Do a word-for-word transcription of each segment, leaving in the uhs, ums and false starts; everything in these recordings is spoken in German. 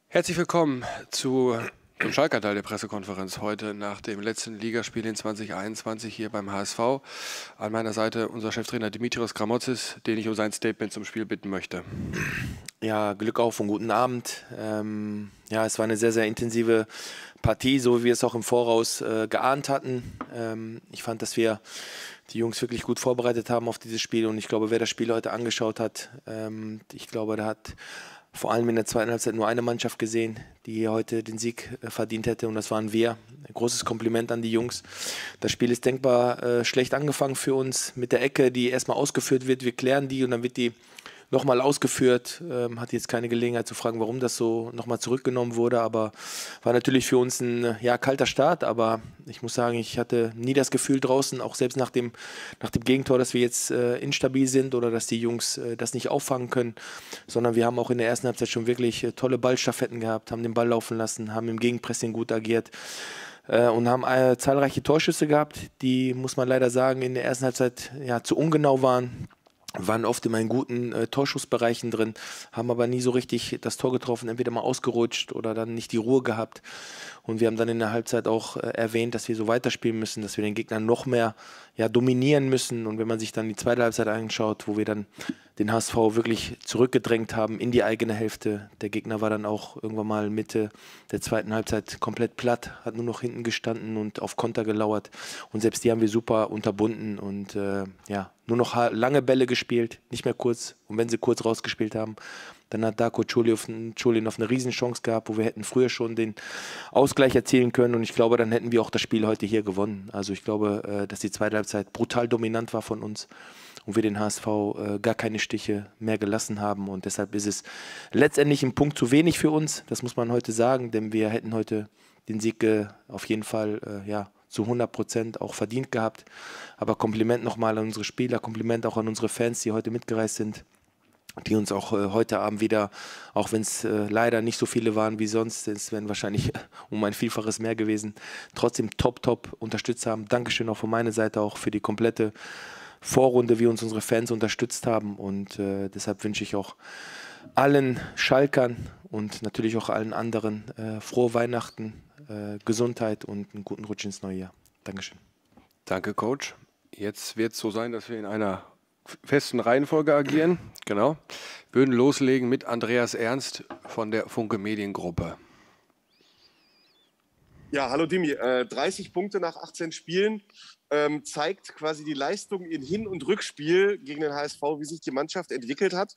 Herzlich willkommen zu dem Schalker Teil der Pressekonferenz heute nach dem letzten Ligaspiel in zwanzig einundzwanzig hier beim H S V. An meiner Seite unser Cheftrainer Dimitrios Gramotzis, den ich um sein Statement zum Spiel bitten möchte. Ja, Glück auf und guten Abend. Ähm, ja, es war eine sehr, sehr intensive Partie, so wie wir es auch im Voraus äh, geahnt hatten. Ähm, ich fand, dass wir die Jungs wirklich gut vorbereitet haben auf dieses Spiel und ich glaube, wer das Spiel heute angeschaut hat, ähm, ich glaube, da hat vor allem in der zweiten Halbzeit nur eine Mannschaft gesehen, die hier heute den Sieg äh, verdient hätte, und das waren wir. Ein großes Kompliment an die Jungs. Das Spiel ist denkbar äh, schlecht angefangen für uns mit der Ecke, die erstmal ausgeführt wird. Wir klären die und dann wird die nochmal ausgeführt. Ähm, hatte jetzt keine Gelegenheit zu fragen, warum das so nochmal zurückgenommen wurde, aber war natürlich für uns ein ja, kalter Start, aber ich muss sagen, ich hatte nie das Gefühl draußen, auch selbst nach dem, nach dem Gegentor, dass wir jetzt äh, instabil sind oder dass die Jungs äh, das nicht auffangen können, sondern wir haben auch in der ersten Halbzeit schon wirklich äh, tolle Ballstaffetten gehabt, haben den Ball laufen lassen, haben im Gegenpressing gut agiert äh, und haben äh, zahlreiche Torschüsse gehabt, die, muss man leider sagen, in der ersten Halbzeit ja, zu ungenau waren. Waren oft in meinen guten äh, Torschussbereichen drin, haben aber nie so richtig das Tor getroffen, entweder mal ausgerutscht oder dann nicht die Ruhe gehabt. Und wir haben dann in der Halbzeit auch äh, erwähnt, dass wir so weiterspielen müssen, dass wir den Gegner noch mehr ja, dominieren müssen. Und wenn man sich dann die zweite Halbzeit anschaut, wo wir dann den H S V wirklich zurückgedrängt haben in die eigene Hälfte. Der Gegner war dann auch irgendwann mal Mitte der zweiten Halbzeit komplett platt, hat nur noch hinten gestanden und auf Konter gelauert. Und selbst die haben wir super unterbunden und äh, ja, nur noch lange Bälle gespielt, nicht mehr kurz. Und wenn sie kurz rausgespielt haben, dann hat Darko Čolin eine Riesenchance gehabt, wo wir hätten früher schon den Ausgleich erzielen können. Und ich glaube, dann hätten wir auch das Spiel heute hier gewonnen. Also ich glaube, dass die zweite Halbzeit brutal dominant war von uns und wir den H S V äh, gar keine Stiche mehr gelassen haben. Und deshalb ist es letztendlich ein Punkt zu wenig für uns. Das muss man heute sagen, denn wir hätten heute den Sieg äh, auf jeden Fall äh, ja, zu hundert Prozent auch verdient gehabt. Aber Kompliment nochmal an unsere Spieler, Kompliment auch an unsere Fans, die heute mitgereist sind, die uns auch äh, heute Abend wieder, auch wenn es äh, leider nicht so viele waren wie sonst, es wären wahrscheinlich um ein Vielfaches mehr gewesen, trotzdem top, top unterstützt haben. Dankeschön auch von meiner Seite auch für die komplette Vorrunde, wie uns unsere Fans unterstützt haben, und äh, deshalb wünsche ich auch allen Schalkern und natürlich auch allen anderen äh, frohe Weihnachten, äh, Gesundheit und einen guten Rutsch ins neue Jahr. Dankeschön. Danke, Coach. Jetzt wird es so sein, dass wir in einer festen Reihenfolge agieren. Genau. Wir würden loslegen mit Andreas Ernst von der Funke Mediengruppe. Ja, hallo Dimi. Äh, dreißig Punkte nach achtzehn Spielen ähm, zeigt quasi die Leistung in Hin- und Rückspiel gegen den H S V, wie sich die Mannschaft entwickelt hat.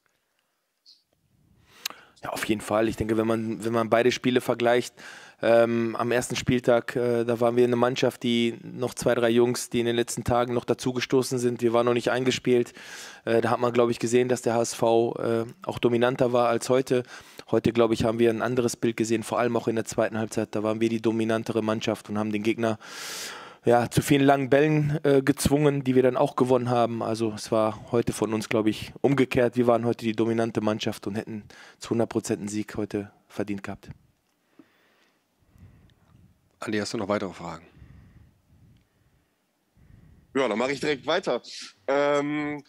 Ja, auf jeden Fall. Ich denke, wenn man, wenn man beide Spiele vergleicht, ähm, am ersten Spieltag, äh, da waren wir eine Mannschaft, die noch zwei, drei Jungs, die in den letzten Tagen noch dazugestoßen sind. Wir waren noch nicht eingespielt. Äh, da hat man, glaube ich, gesehen, dass der H S V äh, auch dominanter war als heute. Heute, glaube ich, haben wir ein anderes Bild gesehen, vor allem auch in der zweiten Halbzeit. Da waren wir die dominantere Mannschaft und haben den Gegner ja, zu vielen langen Bällen äh, gezwungen, die wir dann auch gewonnen haben. Also es war heute von uns, glaube ich, umgekehrt. Wir waren heute die dominante Mannschaft und hätten zu hundert Prozent einen Sieg heute verdient gehabt. Andi, hast du noch weitere Fragen? Ja, dann mache ich direkt weiter. Ähm,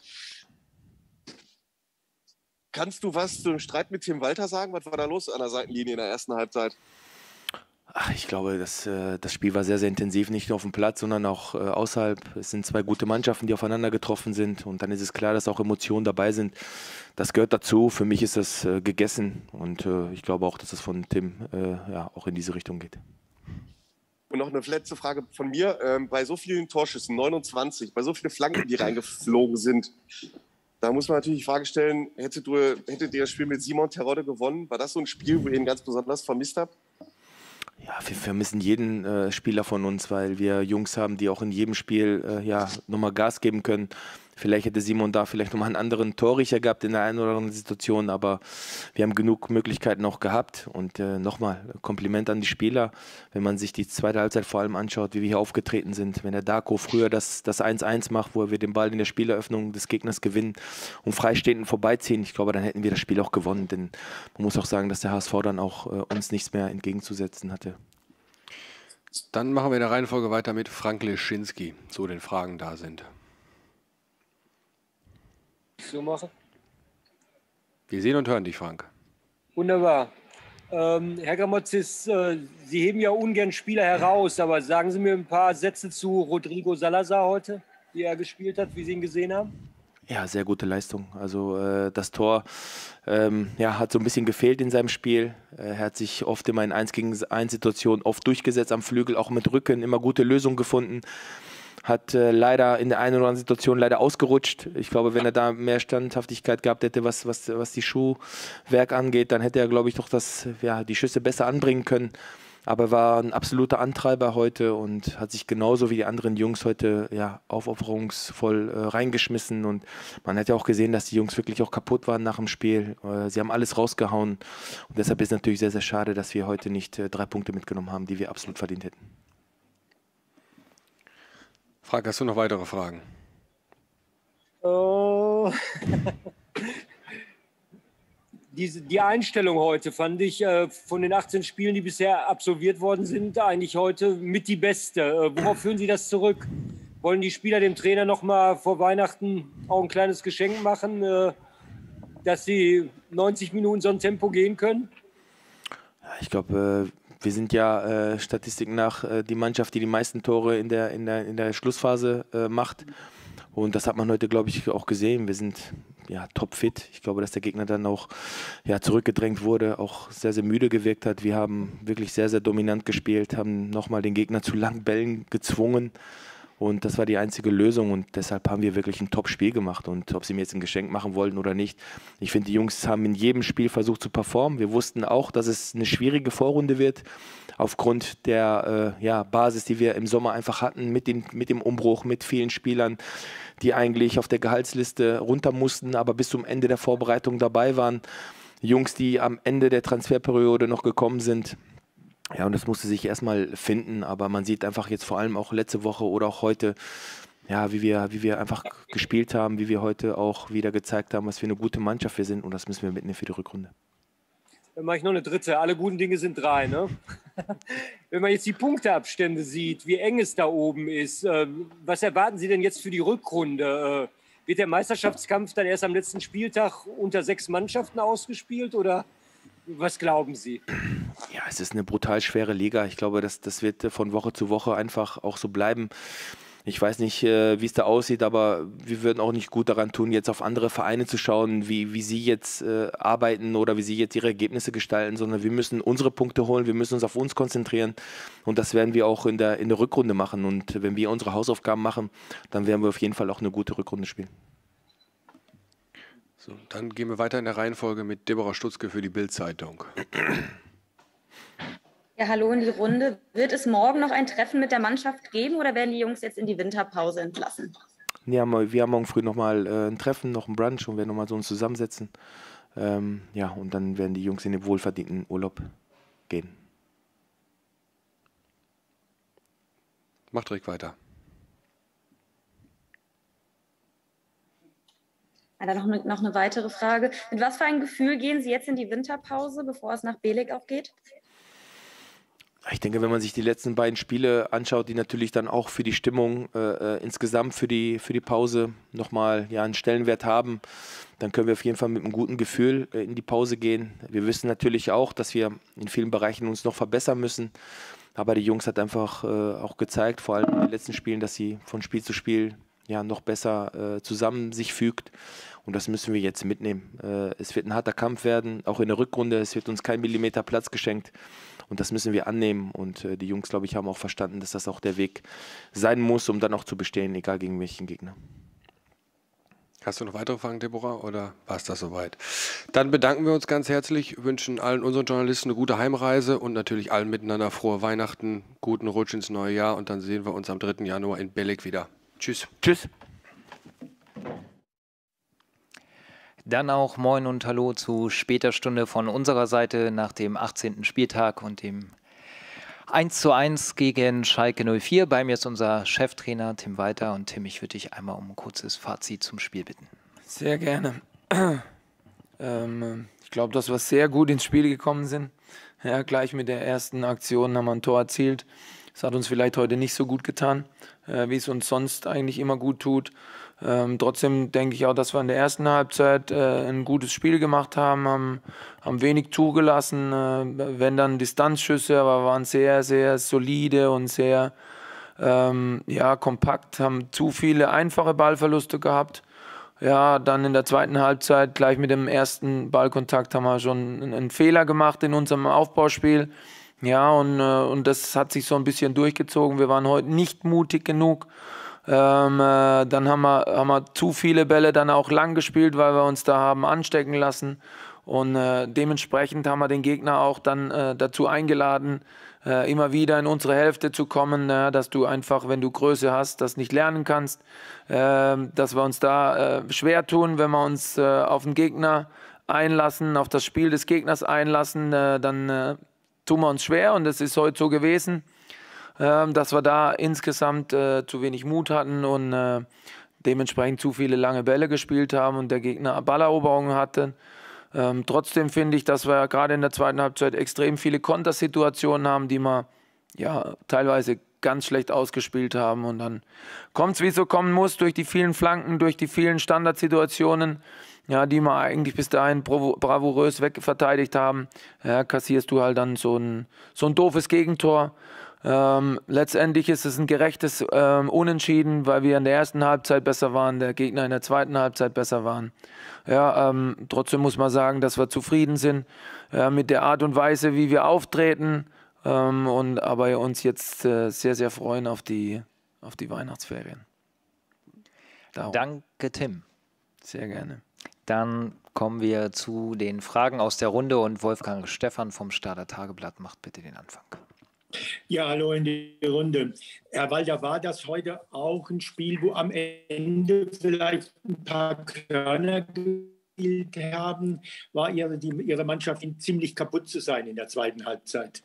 kannst du was zum Streit mit Tim Walter sagen? Was war da los an der Seitenlinie in der ersten Halbzeit? Ach, ich glaube, das, äh, das Spiel war sehr, sehr intensiv, nicht nur auf dem Platz, sondern auch äh, außerhalb. Es sind zwei gute Mannschaften, die aufeinander getroffen sind, und dann ist es klar, dass auch Emotionen dabei sind. Das gehört dazu. Für mich ist das äh, gegessen, und äh, ich glaube auch, dass es von Tim äh, ja, auch in diese Richtung geht. Und noch eine letzte Frage von mir. Ähm, bei so vielen Torschüssen, neunundzwanzig, bei so vielen Flanken, die reingeflogen sind, da muss man natürlich die Frage stellen, hättet, du, hättet ihr das Spiel mit Simon Terodde gewonnen? War das so ein Spiel, wo ihr ihn ganz besonders vermisst habt? Ja, wir vermissen jeden äh, Spieler von uns, weil wir Jungs haben, die auch in jedem Spiel äh, ja, nochmal Gas geben können. Vielleicht hätte Simon da vielleicht nochmal einen anderen Torriecher gehabt in der einen oder anderen Situation, aber wir haben genug Möglichkeiten auch gehabt. Und äh, nochmal Kompliment an die Spieler, wenn man sich die zweite Halbzeit vor allem anschaut, wie wir hier aufgetreten sind. Wenn der Darko früher das, das eins eins macht, wo wir den Ball in der Spieleröffnung des Gegners gewinnen und freistehenden vorbeiziehen, ich glaube, dann hätten wir das Spiel auch gewonnen. Denn man muss auch sagen, dass der H S V dann auch äh, uns nichts mehr entgegenzusetzen hatte. Dann machen wir in der Reihenfolge weiter mit Frank Leschinski, so den Fragen da sind. So machen. Wir sehen und hören dich, Frank. Wunderbar. Ähm, Herr Gramotzis, äh, Sie heben ja ungern Spieler heraus, aber sagen Sie mir ein paar Sätze zu Rodrigo Salazar heute, wie er gespielt hat, wie Sie ihn gesehen haben? Ja, sehr gute Leistung. Also äh, das Tor ähm, ja, hat so ein bisschen gefehlt in seinem Spiel. Er hat sich oft immer in eins gegen eins Situationen oft durchgesetzt am Flügel, auch mit Rücken, immer gute Lösungen gefunden. Hat äh, leider in der einen oder anderen Situation leider ausgerutscht. Ich glaube, wenn er da mehr Standhaftigkeit gehabt hätte, was, was, was die Schuhwerk angeht, dann hätte er, glaube ich, doch das, ja, die Schüsse besser anbringen können. Aber er war ein absoluter Antreiber heute und hat sich genauso wie die anderen Jungs heute ja, aufopferungsvoll äh, reingeschmissen. Und man hat ja auch gesehen, dass die Jungs wirklich auch kaputt waren nach dem Spiel. Äh, sie haben alles rausgehauen. Und deshalb ist es natürlich sehr, sehr schade, dass wir heute nicht äh, drei Punkte mitgenommen haben, die wir absolut verdient hätten. Frank, hast du noch weitere Fragen? Oh. Diese, die Einstellung heute fand ich äh, von den achtzehn Spielen, die bisher absolviert worden sind, eigentlich heute mit die beste. Äh, worauf führen Sie das zurück? Wollen die Spieler dem Trainer noch mal vor Weihnachten auch ein kleines Geschenk machen, äh, dass sie neunzig Minuten so ein Tempo gehen können? Ich glaube, äh wir sind ja äh, Statistiken nach äh, die Mannschaft, die die meisten Tore in der, in der, in der Schlussphase äh, macht. Und das hat man heute, glaube ich, auch gesehen. Wir sind ja topfit. Ich glaube, dass der Gegner dann auch ja, zurückgedrängt wurde, auch sehr, sehr müde gewirkt hat. Wir haben wirklich sehr, sehr dominant gespielt, haben nochmal den Gegner zu langen Bällen gezwungen. Und das war die einzige Lösung und deshalb haben wir wirklich ein Top-Spiel gemacht. Und ob sie mir jetzt ein Geschenk machen wollten oder nicht, ich finde, die Jungs haben in jedem Spiel versucht zu performen. Wir wussten auch, dass es eine schwierige Vorrunde wird, aufgrund der äh, ja, Basis, die wir im Sommer einfach hatten, mit dem, mit dem Umbruch, mit vielen Spielern, die eigentlich auf der Gehaltsliste runter mussten, aber bis zum Ende der Vorbereitung dabei waren. Jungs, die am Ende der Transferperiode noch gekommen sind. Ja, und das musste sich erstmal finden, aber man sieht einfach jetzt vor allem auch letzte Woche oder auch heute, ja, wie wir, wie wir einfach gespielt haben, wie wir heute auch wieder gezeigt haben, was für eine gute Mannschaft wir sind und das müssen wir mitnehmen für die Rückrunde. Dann mache ich noch eine dritte. Alle guten Dinge sind drei, ne? Wenn man jetzt die Punkteabstände sieht, wie eng es da oben ist, äh, was erwarten Sie denn jetzt für die Rückrunde? Äh, wird der Meisterschaftskampf dann erst am letzten Spieltag unter sechs Mannschaften ausgespielt oder was glauben Sie? Ja, es ist eine brutal schwere Liga. Ich glaube, das, das wird von Woche zu Woche einfach auch so bleiben. Ich weiß nicht, äh, wie es da aussieht, aber wir würden auch nicht gut daran tun, jetzt auf andere Vereine zu schauen, wie, wie sie jetzt äh, arbeiten oder wie sie jetzt ihre Ergebnisse gestalten, sondern wir müssen unsere Punkte holen, wir müssen uns auf uns konzentrieren und das werden wir auch in der, in der Rückrunde machen. Und wenn wir unsere Hausaufgaben machen, dann werden wir auf jeden Fall auch eine gute Rückrunde spielen. So, dann gehen wir weiter in der Reihenfolge mit Deborah Stutzke für die Bild-Zeitung. Ja, hallo in die Runde. Wird es morgen noch ein Treffen mit der Mannschaft geben oder werden die Jungs jetzt in die Winterpause entlassen? Ja, wir haben morgen früh nochmal äh, ein Treffen, noch ein Brunch und werden nochmal so uns zusammensetzen. Ähm, ja, und dann werden die Jungs in den wohlverdienten Urlaub gehen. Macht direkt weiter. Dann noch eine, noch eine weitere Frage. Mit was für ein Gefühl gehen Sie jetzt in die Winterpause, bevor es nach Belek auch geht? Ich denke, wenn man sich die letzten beiden Spiele anschaut, die natürlich dann auch für die Stimmung äh, insgesamt für die, für die Pause nochmal ja, einen Stellenwert haben, dann können wir auf jeden Fall mit einem guten Gefühl äh, in die Pause gehen. Wir wissen natürlich auch, dass wir in vielen Bereichen uns noch verbessern müssen. Aber die Jungs hat einfach äh, auch gezeigt, vor allem in den letzten Spielen, dass sie von Spiel zu Spiel ja, noch besser äh, zusammen sich fügt. Und das müssen wir jetzt mitnehmen. Äh, es wird ein harter Kampf werden, auch in der Rückrunde. Es wird uns kein Millimeter Platz geschenkt. Und das müssen wir annehmen. Und äh, die Jungs, glaube ich, haben auch verstanden, dass das auch der Weg sein muss, um dann auch zu bestehen, egal gegen welchen Gegner. Hast du noch weitere Fragen, Deborah, oder war es das soweit? Dann bedanken wir uns ganz herzlich, wünschen allen unseren Journalisten eine gute Heimreise und natürlich allen miteinander frohe Weihnachten, guten Rutsch ins neue Jahr und dann sehen wir uns am dritten Januar in Belek wieder. Tschüss. Tschüss. Dann auch Moin und Hallo zu später Stunde von unserer Seite nach dem achtzehnten Spieltag und dem eins zu eins gegen Schalke null vier. Bei mir ist unser Cheftrainer Tim Walter. Und Tim, ich würde dich einmal um ein kurzes Fazit zum Spiel bitten. Sehr gerne. ähm, ich glaube, dass wir sehr gut ins Spiel gekommen sind. Ja, gleich mit der ersten Aktion haben wir ein Tor erzielt. Das hat uns vielleicht heute nicht so gut getan, äh, wie es uns sonst eigentlich immer gut tut. Ähm, trotzdem denke ich auch, dass wir in der ersten Halbzeit äh, ein gutes Spiel gemacht haben, haben, haben wenig zugelassen, äh, wenn dann Distanzschüsse, aber waren sehr, sehr solide und sehr ähm, ja, kompakt, haben zu viele einfache Ballverluste gehabt. Ja, dann in der zweiten Halbzeit, gleich mit dem ersten Ballkontakt, haben wir schon einen, einen Fehler gemacht in unserem Aufbauspiel. Ja, und, äh, und das hat sich so ein bisschen durchgezogen. Wir waren heute nicht mutig genug. Ähm, äh, dann haben wir, haben wir zu viele Bälle dann auch lang gespielt, weil wir uns da haben anstecken lassen. Und äh, dementsprechend haben wir den Gegner auch dann äh, dazu eingeladen, äh, immer wieder in unsere Hälfte zu kommen, äh, dass du einfach, wenn du Größe hast, das nicht lernen kannst, äh, dass wir uns da äh, schwer tun, wenn wir uns äh, auf den Gegner einlassen, auf das Spiel des Gegners einlassen, äh, dann äh, tun wir uns schwer und das ist heute so gewesen, äh, dass wir da insgesamt äh, zu wenig Mut hatten und äh, dementsprechend zu viele lange Bälle gespielt haben und der Gegner Balleroberungen hatte. Ähm, trotzdem finde ich, dass wir gerade in der zweiten Halbzeit extrem viele Kontersituationen haben, die wir ja teilweise ganz schlecht ausgespielt haben. Und dann kommt es, wie es so kommen muss, durch die vielen Flanken, durch die vielen Standardsituationen, ja, die wir eigentlich bis dahin bravourös wegverteidigt haben. Ja, kassierst du halt dann so ein, so ein doofes Gegentor. Ähm, letztendlich ist es ein gerechtes ähm, Unentschieden, weil wir in der ersten Halbzeit besser waren, der Gegner in der zweiten Halbzeit besser waren. Ja, ähm, trotzdem muss man sagen, dass wir zufrieden sind äh, mit der Art und Weise, wie wir auftreten ähm, und aber uns jetzt äh, sehr, sehr freuen auf die, auf die Weihnachtsferien. Darum. Danke, Tim. Sehr gerne. Dann kommen wir zu den Fragen aus der Runde und Wolfgang Stephan vom Stadler Tageblatt macht bitte den Anfang. Ja, hallo in die Runde. Herr Walter, war das heute auch ein Spiel, wo am Ende vielleicht ein paar Körner gespielt haben? War Ihre, die, Ihre Mannschaft ziemlich kaputt zu sein in der zweiten Halbzeit?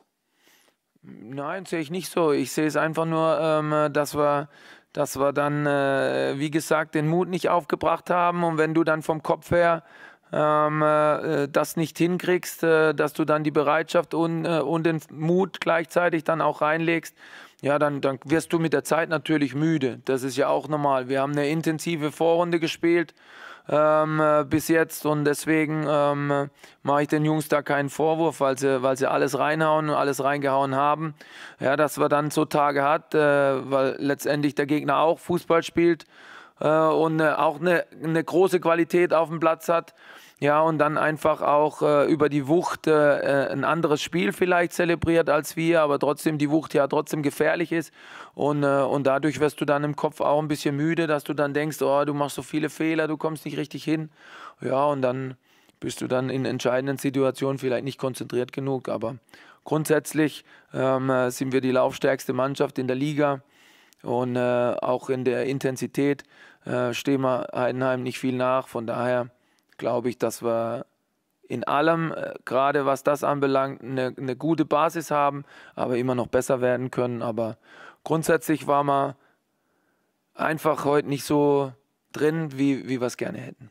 Nein, sehe ich nicht so. Ich sehe es einfach nur, ähm, dass wir, dass wir dann, äh, wie gesagt, den Mut nicht aufgebracht haben. Und wenn du dann vom Kopf her Ähm, äh, das nicht hinkriegst, äh, dass du dann die Bereitschaft und, äh, und den Mut gleichzeitig dann auch reinlegst, ja, dann, dann wirst du mit der Zeit natürlich müde. Das ist ja auch normal. Wir haben eine intensive Vorrunde gespielt ähm, äh, bis jetzt und deswegen ähm, mache ich den Jungs da keinen Vorwurf, weil sie, weil sie alles reinhauen und alles reingehauen haben. Ja, dass wir dann so Tage hat, äh, weil letztendlich der Gegner auch Fußball spielt äh, und äh, auch eine, eine große Qualität auf dem Platz hat. Ja, und dann einfach auch äh, über die Wucht äh, ein anderes Spiel vielleicht zelebriert als wir, aber trotzdem die Wucht ja trotzdem gefährlich ist. Und, äh, und dadurch wirst du dann im Kopf auch ein bisschen müde, dass du dann denkst, oh, du machst so viele Fehler, du kommst nicht richtig hin. Ja, und dann bist du dann in entscheidenden Situationen vielleicht nicht konzentriert genug. Aber grundsätzlich ähm, sind wir die laufstärkste Mannschaft in der Liga. Und äh, auch in der Intensität äh, stehen wir Heidenheim nicht viel nach. Von daher glaube ich, dass wir in allem, äh, gerade was das anbelangt, eine, eine gute Basis haben, aber immer noch besser werden können. Aber grundsätzlich waren wir einfach heute nicht so drin, wie, wie wir es gerne hätten.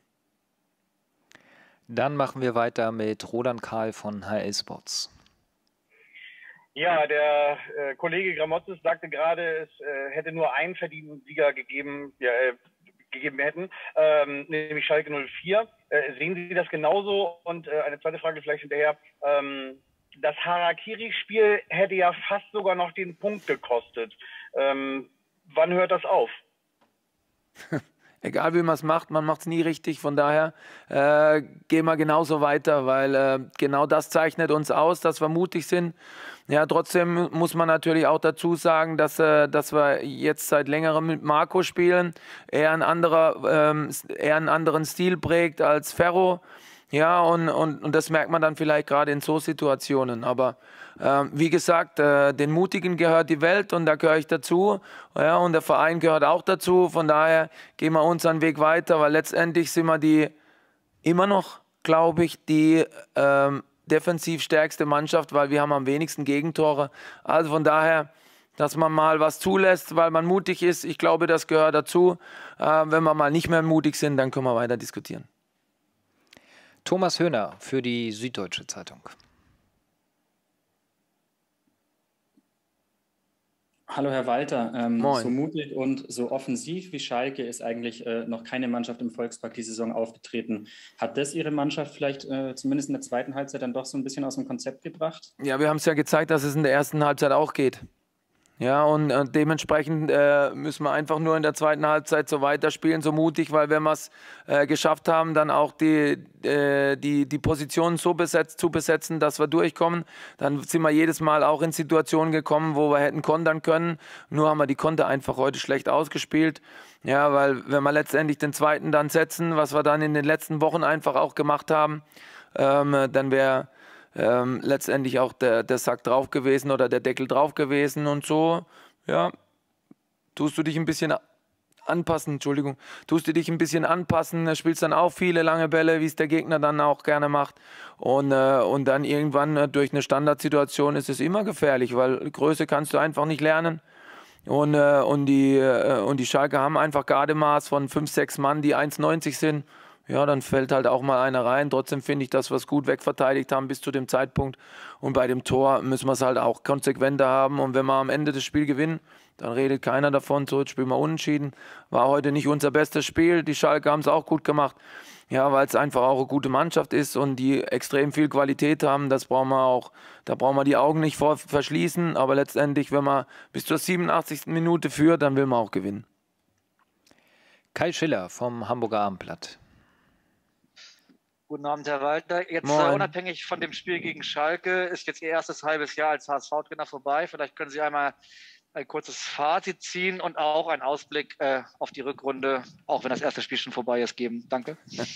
Dann machen wir weiter mit Roland Kahl von H L Sports. Ja, der äh, Kollege Gramotzes sagte gerade, es äh, hätte nur einen verdienten Sieger gegeben, ja, äh, gegeben hätten, ähm, nämlich Schalke null vier. Äh, sehen Sie das genauso? Und äh, eine zweite Frage vielleicht hinterher. Ähm, das Harakiri-Spiel hätte ja fast sogar noch den Punkt gekostet. Ähm, wann hört das auf? Egal wie man es macht, man macht es nie richtig. Von daher äh, gehen wir genauso weiter, weil äh, genau das zeichnet uns aus, dass wir mutig sind. Ja, trotzdem muss man natürlich auch dazu sagen, dass, äh, dass wir jetzt seit längerem mit Marco spielen. Er, ein anderer, ähm, er einen anderen Stil prägt als Ferro. Ja, und, und, und das merkt man dann vielleicht gerade in so Situationen. Aber äh, wie gesagt, äh, den Mutigen gehört die Welt und da gehöre ich dazu. Ja, und der Verein gehört auch dazu. Von daher gehen wir unseren Weg weiter, weil letztendlich sind wir die immer noch, glaube ich, die ähm, defensiv stärkste Mannschaft, weil wir haben am wenigsten Gegentore. Also von daher, dass man mal was zulässt, weil man mutig ist, ich glaube, das gehört dazu. Äh, wenn wir mal nicht mehr mutig sind, dann können wir weiter diskutieren. Thomas Höhner für die Süddeutsche Zeitung. Hallo Herr Walter, ähm, Moin. so mutig und so offensiv wie Schalke ist eigentlich äh, noch keine Mannschaft im Volkspark die Saison aufgetreten. Hat das Ihre Mannschaft vielleicht äh, zumindest in der zweiten Halbzeit dann doch so ein bisschen aus dem Konzept gebracht? Ja, wir haben es ja gezeigt, dass es in der ersten Halbzeit auch geht. Ja, und äh, dementsprechend äh, müssen wir einfach nur in der zweiten Halbzeit so weiterspielen, so mutig, weil wenn wir es äh, geschafft haben, dann auch die, äh, die, die Positionen so besetzt, zu besetzen, dass wir durchkommen, dann sind wir jedes Mal auch in Situationen gekommen, wo wir hätten kontern können. Nur haben wir die Konter einfach heute schlecht ausgespielt. Ja, weil wenn wir letztendlich den zweiten dann setzen, was wir dann in den letzten Wochen einfach auch gemacht haben, ähm, dann wäre Ähm, letztendlich auch der, der Sack drauf gewesen oder der Deckel drauf gewesen und so, ja, tust du dich ein bisschen anpassen, Entschuldigung, tust du dich ein bisschen anpassen, spielst dann auch viele lange Bälle, wie es der Gegner dann auch gerne macht und, äh, und dann irgendwann äh, durch eine Standardsituation ist es immer gefährlich, weil Größe kannst du einfach nicht lernen. Und, äh, und, die, äh, und die Schalke haben einfach Gardemaß von fünf, sechs Mann, die eins neunzig sind. Ja, dann fällt halt auch mal einer rein. Trotzdem finde ich, dass wir es gut wegverteidigt haben bis zu dem Zeitpunkt. Und bei dem Tor müssen wir es halt auch konsequenter haben. Und wenn wir am Ende das Spiel gewinnen, dann redet keiner davon. So, jetzt spielen wir unentschieden. War heute nicht unser bestes Spiel. Die Schalke haben es auch gut gemacht. Ja, weil es einfach auch eine gute Mannschaft ist und die extrem viel Qualität haben. Das brauchen wir auch, da brauchen wir die Augen nicht vor verschließen. Aber letztendlich, wenn man bis zur siebenundachtzigsten Minute führt, dann will man auch gewinnen. Kai Schiller vom Hamburger Abendblatt. Guten Abend, Herr Walter. Jetzt äh, unabhängig von dem Spiel gegen Schalke ist jetzt Ihr erstes halbes Jahr als H S V-Trainer vorbei. Vielleicht können Sie einmal ein kurzes Fazit ziehen und auch einen Ausblick äh, auf die Rückrunde, auch wenn das erste Spiel schon vorbei ist, geben. Danke.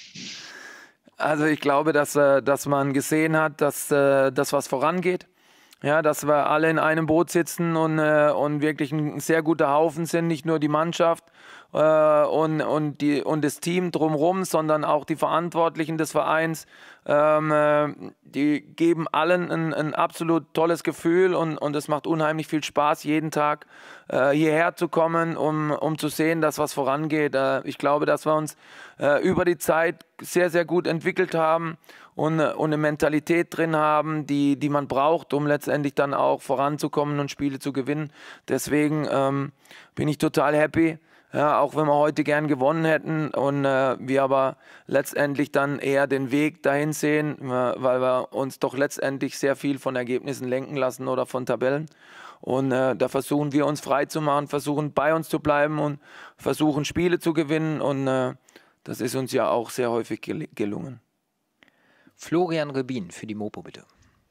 Also ich glaube, dass, äh, dass man gesehen hat, dass äh, das was vorangeht. Ja, dass wir alle in einem Boot sitzen und, äh, und wirklich ein sehr guter Haufen sind, nicht nur die Mannschaft äh, und, und, die, und das Team drumherum, sondern auch die Verantwortlichen des Vereins. Ähm, äh, die geben allen ein, ein absolut tolles Gefühl und, und es macht unheimlich viel Spaß, jeden Tag äh, hierher zu kommen, um, um zu sehen, dass was vorangeht. Äh, ich glaube, dass wir uns äh, über die Zeit sehr, sehr gut entwickelt haben und, und eine Mentalität drin haben, die, die man braucht, um letztendlich dann auch voranzukommen und Spiele zu gewinnen. Deswegen ähm, bin ich total happy, ja, auch wenn wir heute gern gewonnen hätten und äh, wir aber letztendlich dann eher den Weg dahin sehen, äh, weil wir uns doch letztendlich sehr viel von Ergebnissen lenken lassen oder von Tabellen. Und äh, da versuchen wir uns frei zu machen, versuchen bei uns zu bleiben und versuchen Spiele zu gewinnen und äh, das ist uns ja auch sehr häufig gel gelungen. Florian Rebin für die Mopo, bitte.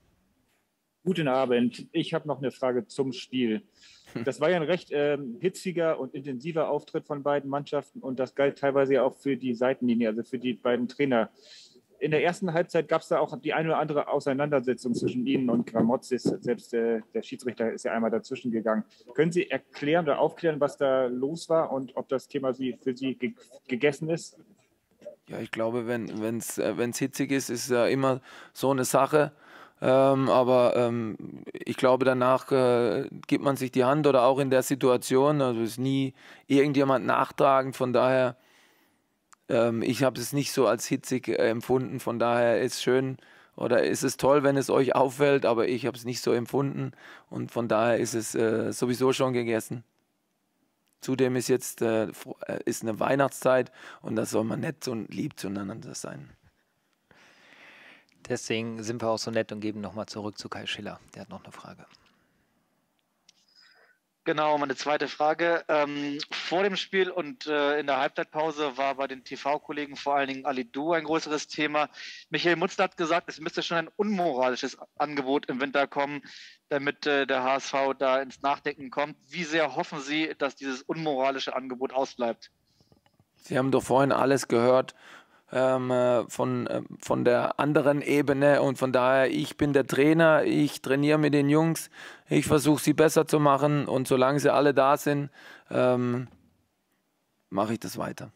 Guten Abend. Ich habe noch eine Frage zum Spiel. Das war ja ein recht ähm, hitziger und intensiver Auftritt von beiden Mannschaften und das galt teilweise ja auch für die Seitenlinie, also für die beiden Trainer. In der ersten Halbzeit gab es da auch die eine oder andere Auseinandersetzung zwischen Ihnen und Gramotzis. Selbst äh, der Schiedsrichter ist ja einmal dazwischen gegangen. Können Sie erklären oder aufklären, was da los war und ob das Thema Sie, für Sie ge gegessen ist? Ja, ich glaube, wenn es wenn's hitzig ist, ist ja immer so eine Sache. Ähm, aber ähm, ich glaube, danach äh, gibt man sich die Hand oder auch in der Situation. Also ist nie irgendjemand nachtragend. Von daher, ähm, ich habe es nicht so als hitzig äh, empfunden. Von daher ist es schön oder ist es toll, wenn es euch auffällt. Aber ich habe es nicht so empfunden. Und von daher ist es äh, sowieso schon gegessen. Zudem ist jetzt äh, ist eine Weihnachtszeit und da soll man nett und lieb zueinander sein. Deswegen sind wir auch so nett und geben nochmal zurück zu Kai Schiller. Der hat noch eine Frage. Genau, meine zweite Frage. Ähm, vor dem Spiel und äh, in der Halbzeitpause war bei den T V-Kollegen vor allen Dingen Ali Du ein größeres Thema. Michael Mutzler hat gesagt, es müsste schon ein unmoralisches Angebot im Winter kommen, damit äh, der H S V da ins Nachdenken kommt. Wie sehr hoffen Sie, dass dieses unmoralische Angebot ausbleibt? Sie haben doch vorhin alles gehört ähm, von, äh, von der anderen Ebene und von daher, ich bin der Trainer, ich trainiere mit den Jungs, ich versuche sie besser zu machen und solange sie alle da sind, ähm, mache ich das weiter.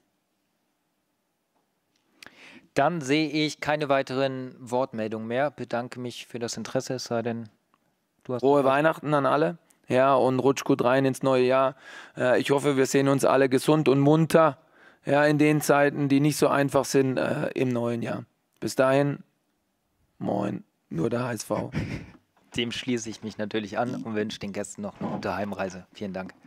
Dann sehe ich keine weiteren Wortmeldungen mehr. Bedanke mich für das Interesse, es sei denn, du hast... Frohe Weihnachten an alle, ja, und rutsch gut rein ins neue Jahr. Äh, ich hoffe, wir sehen uns alle gesund und munter. Ja, in den Zeiten, die nicht so einfach sind äh, im neuen Jahr. Bis dahin, moin, nur der H S V. Dem schließe ich mich natürlich an und wünsche den Gästen noch eine gute Heimreise. Vielen Dank.